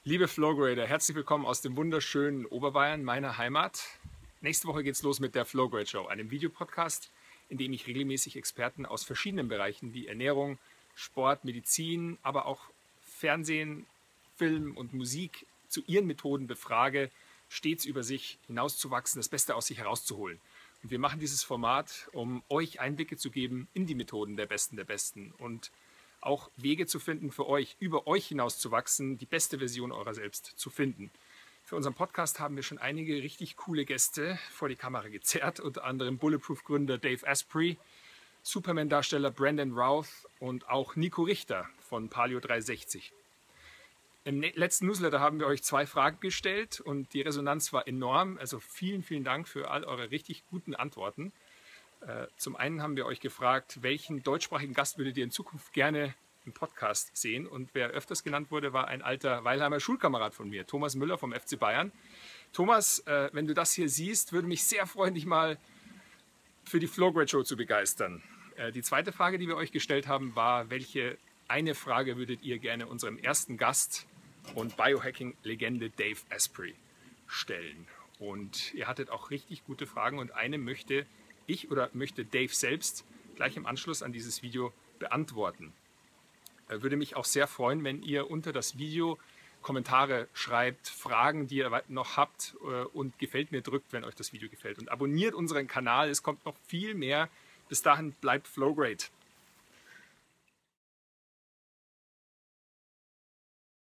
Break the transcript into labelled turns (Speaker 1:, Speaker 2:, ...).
Speaker 1: Liebe Flowgrader, herzlich willkommen aus dem wunderschönen Oberbayern, meiner Heimat. Nächste Woche geht's los mit der Flowgrade Show, einem Videopodcast, in dem ich regelmäßig Experten aus verschiedenen Bereichen wie Ernährung, Sport, Medizin, aber auch Fernsehen, Film und Musik zu ihren Methoden befrage, stets über sich hinauszuwachsen, das Beste aus sich herauszuholen. Und wir machen dieses Format, um euch Einblicke zu geben in die Methoden der Besten und auch Wege zu finden für euch, über euch hinaus zu wachsen, die beste Version eurer selbst zu finden. Für unseren Podcast haben wir schon einige richtig coole Gäste vor die Kamera gezerrt, unter anderem Bulletproof-Gründer Dave Asprey, Superman-Darsteller Brandon Routh und auch Nico Richter von Paleo 360. Im letzten Newsletter haben wir euch 2 Fragen gestellt und die Resonanz war enorm. Also vielen, vielen Dank für all eure richtig guten Antworten. Zum einen haben wir euch gefragt, welchen deutschsprachigen Gast würdet ihr in Zukunft gerne im Podcast sehen? Und wer öfters genannt wurde, war ein alter Weilheimer Schulkamerad von mir, Thomas Müller vom FC Bayern. Thomas, wenn du das hier siehst, würde mich sehr freuen, dich mal für die Flowgrade Show zu begeistern. Die zweite Frage, die wir euch gestellt haben, war, welche eine Frage würdet ihr gerne unserem ersten Gast und Biohacking-Legende Dave Asprey stellen? Und ihr hattet auch richtig gute Fragen und eine möchte Dave selbst gleich im Anschluss an dieses Video beantworten. Würde mich auch sehr freuen, wenn ihr unter das Video Kommentare schreibt, Fragen, die ihr noch habt und gefällt mir drückt, wenn euch das Video gefällt. Und abonniert unseren Kanal, es kommt noch viel mehr. Bis dahin bleibt Flowgrade.